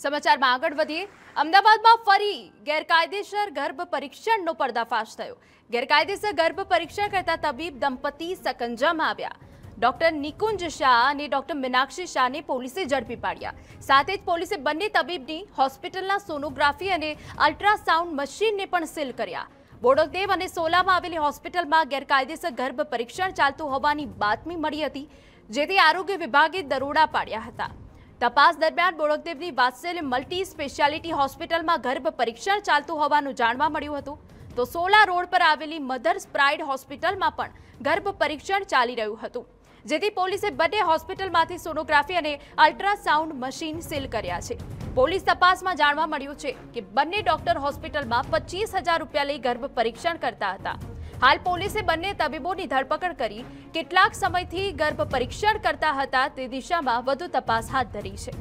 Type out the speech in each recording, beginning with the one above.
સમાચારમાં આગળ વધીએ। અમદાવાદમાં ફરી ગેરકાયદેસર ગર્ભ પરીક્ષણનો પર્દાફાશ થયો। ગેરકાયદેસર ગર્ભ પરીક્ષણ કરતા તબીબ દંપતી સકંજામાં આવ્યા। ડોક્ટર નિકુંજ શાહ અને ડોક્ટર મીનાક્ષી શાહને પોલીસે ઝડપી પાડ્યા। સાથે જ પોલીસે બંને તબીબની હોસ્પિટલના સોનોગ્રાફી અને અલ્ટ્રાસાઉન્ડ મશીનને પણ સીલ કર્યા। બોડકદેવ અને સોલામાં આવેલી હોસ્પિટલમાં ગેરકાયદેસર ગર્ભ પરીક્ષણ ચાલતું હોવાની બાતમી મળી હતી, જેથી આરોગ્ય વિભાગે દરોડા પાડ્યા હતા। तपास दरमियान बोडकदेवनी वात्सल्य मल्टी स्पेशियालिटी होस्पिटल में गर्भ परीक्षण चालतुं होवानुं जाणवा मळ्युं हतुं। तो सोला रोड पर आवेली मदर्स प्राइड होस्पिटल में पण गर्भ परीक्षण चाली रह्युं हतुं, जेथी पोलीसे बंने होस्पिટલમાંથી सोनोग्राफी और अल्ट्रासाउंड मशीन सील कर्या छे। पोलीस तपास में जाणवा मळ्युं छे के बंने डॉक्टर होस्पिटल में 25,000 रूपिया लई गर्भ परीक्षण करता हता। हाल पोलीसे बंने तबीबोनी धरपकड़ करी કેટલાક સમયથી ગર્ભ પરીક્ષણ કરતા હતા તે દિશામાં વધુ તપાસ હાથ ધરી છે।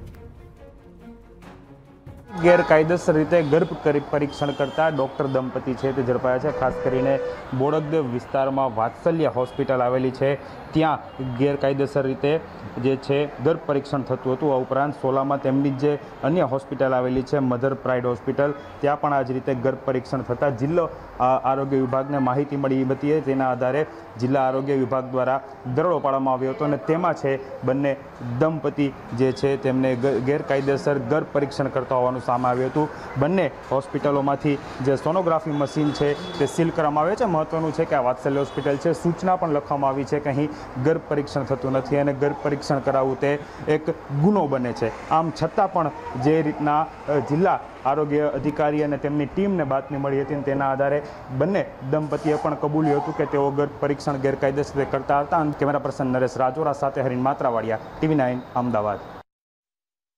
ગેરકાયદેસર રીતે ગર્ભ પરીક્ષણ કરતા ડોક્ટર દંપતી છે તે ઝડપાયા છે। ખાસ કરીને બોડકદેવ વિસ્તારમાં વાત્સલ્ય હોસ્પિટલ આવેલી છે, ત્યાં ગેરકાયદેસર રીતે જે છે ગર્ભ પરીક્ષણ થતું હતું। આ ઉપરાંત સોલામાં તેમની જે અન્ય હોસ્પિટલ આવેલી છે મધર પ્રાઇડ હોસ્પિટલ, ત્યાં પણ આ જ રીતે ગર્ભ પરીક્ષણ થતાં જિલ્લો આરોગ્ય વિભાગને માહિતી મળી હતી। તેના આધારે જિલ્લા આરોગ્ય વિભાગ દ્વારા દરોડો પાડવામાં આવ્યો હતો અને તેમાં છે બંને દંપતી જે છે તેમને ગેરકાયદેસર ગર્ભ પરીક્ષણ કરતા હોવાનું સામે આવ્યું હતું। બંને હોસ્પિટલોમાંથી જે સોનોગ્રાફી મશીન છે તે સીલ કરવામાં આવે છે। મહત્વનું છે કે આ વાત્સલ્ય હોસ્પિટલ છે, સૂચના પણ લખવામાં આવી છે કે અહીં ગર્ભ પરીક્ષણ થતું નથી અને ગર્ભ પરીક્ષણ કરાવવું તે એક ગુનો બને છે। આમ છતાં પણ જે રીતના જિલ્લા આરોગ્ય અધિકારી અને તેમની ટીમને બાતમી મળી હતી તેના આધારે બંને દંપતીએ પણ કબૂલ્યું હતું કે તેઓ ગર્ભ પરીક્ષણ ગેરકાયદેસર કરતા હતા। કેમેરા પર્સન નરેશ રાજોરા સાથે હરીન માત્રાવાડિયા, TV9 અમદાવાદ।